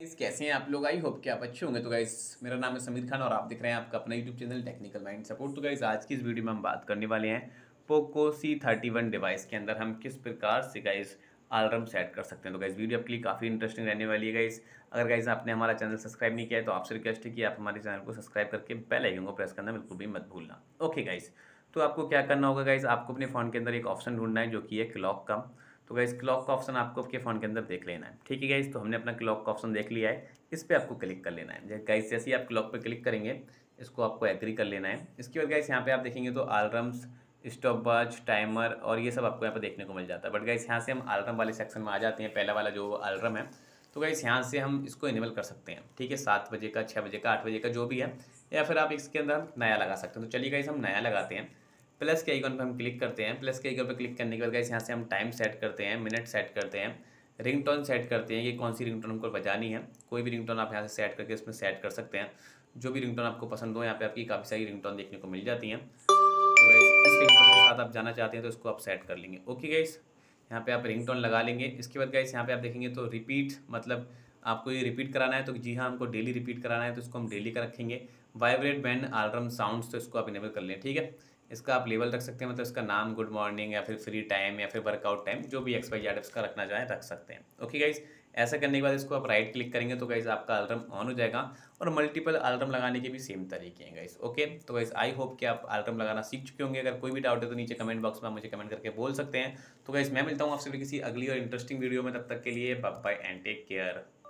Guys कैसे हैं आप लोग। आई होप कि आप अच्छे होंगे। तो गाइस मेरा नाम है समीर खान और आप देख रहे हैं आपका अपना YouTube channel technical mind support. तो गाइस आज की इस वीडियो में हम बात करने वाले हैं पोको C31 डिवाइस के अंदर हम किस प्रकार से गाइस अलार्म सेट कर सकते हैं। तो गाइस वीडियो आपके लिए काफ़ी इंटरेस्टिंग रहने वाली है गाइस। अगर गाइस आपने हमारा चैनल सब्सक्राइब नहीं किया है तो आपसे रिक्वेस्ट है कि आप हमारे चैनल को सब्सक्राइब करके बेल आइकन को प्रेस करना बिल्कुल भी मत भूलना। ओके गाइस, तो आपको क्या करना होगा गाइस, आपको अपने फ़ोन के अंदर एक ऑप्शन ढूंढना है जो कि है क्लॉक का। तो गाइस क्लॉक का ऑप्शन आपको आपके फ़ोन के अंदर देख लेना है। ठीक है गाइस, तो हमने अपना क्लॉक का ऑप्शन देख लिया है। इस पे आपको क्लिक कर लेना है गाइस। जैसे ही आप क्लॉक पे क्लिक करेंगे इसको आपको एग्री कर लेना है। इसके बाद गाइस यहाँ पे आप देखेंगे तो अलार्म्स, स्टॉप वॉच, टाइमर और ये सब आपको यहाँ पे देखने को मिल जाता है। बट गाइस यहाँ से हम अलार्म वाले सेक्शन में आ जाते हैं। पहला वाला जो अलार्म है तो गाइस यहाँ से हम इसको इनेबल कर सकते हैं। ठीक है, 7 बजे का, 6 बजे का, 8 बजे का जो भी है, या फिर आप इसके अंदर हम नया लगा सकते हैं। तो चलिए गाइस हम नया लगाते हैं। प्लस के आइकन पे हम क्लिक करते हैं। प्लस के आइकन पे क्लिक करने के बाद गाइस यहाँ से हम टाइम सेट करते हैं, मिनट सेट करते हैं, रिंगटोन सेट करते हैं कि कौन सी रिंगटोन हमको बजानी है। कोई भी रिंगटोन आप यहाँ से सेट करके इसमें सेट कर सकते हैं। जो भी रिंगटोन आपको पसंद हो, यहाँ पे आपकी काफ़ी सारी रिंगटोन देखने को मिल जाती हैं। तो गाइस इस रिंगटोन के साथ आप जाना चाहते हैं तो इसको आप सेट कर लेंगे। ओके गाइस, यहाँ पे आप रिंगटोन लगा लेंगे। इसके बाद गाइस यहाँ पे आप देखेंगे तो रिपीट, मतलब आपको ये रिपीट कराना है। तो जी हाँ, हमको डेली रिपीट कराना है तो इसको हम डेली का रखेंगे। वाइब्रेट व्हेन अलार्म साउंड्स, तो इसको आप इनेबल कर लें। ठीक है, इसका आप लेवल रख सकते हैं, मतलब इसका नाम गुड मॉर्निंग या फिर फ्री टाइम या फिर वर्कआउट टाइम, जो भी XYZ इसका रखना चाहें रख सकते हैं। ओके गाइस, ऐसा करने के बाद इसको आप राइट क्लिक करेंगे तो गाइस आपका अलार्म ऑन हो जाएगा। और मल्टीपल अलार्म लगाने के भी सेम तरीके हैं गाइस। ओके, तो गाइस आई होप कि आप अलार्म लगाना सीख चुके होंगे। अगर कोई भी डाउट है तो नीचे कमेंट बॉक्स में आप मुझे कमेंट करके बोल सकते हैं। तो गाइस मैं मिलता हूँ आपसे फिर किसी अगली और इंटरेस्टिंग वीडियो में। तब तक के लिए bye bye and take care.